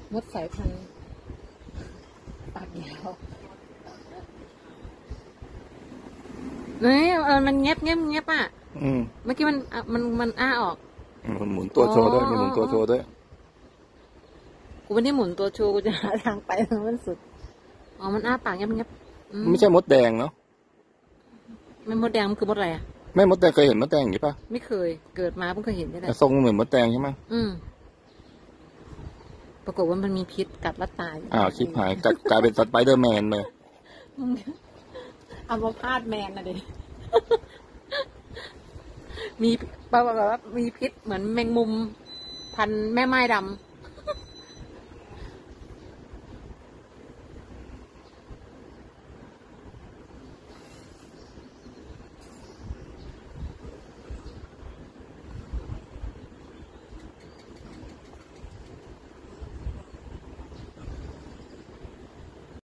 มดสายพันธุ์ปากยาวเนี่ยมันเงียบอ่ะเมื่อกี้มันอ้าออกมันหมุนตัวโชว์ด้วยมันหมุนตัวโชว์ด้วยกูไม่ได้หมุนตัวโชว์กูจะหาทางไปทางมันสุดอ๋อมันอ้าปากเงียบไม่ใช่มดแดงเนาะไม่มดแดงมันคือมดอะไรอ่ะไม่มดแดงเคยเห็นมดแดงอย่างนี้ป่ะไม่เคยเกิดมาเพิ่งเคยเห็นได้ทรงเหมือนมดแดงใช่ไหมปรากฏว่ามันมีพิษกัดแล้วตายชิบหายกลายเป็นสไปเดอร์แมนเลยอัมพาตแมนนะเด็กมีปรากฏว่ามีพิษเหมือนแมงมุมพันแม่ไม้ดำ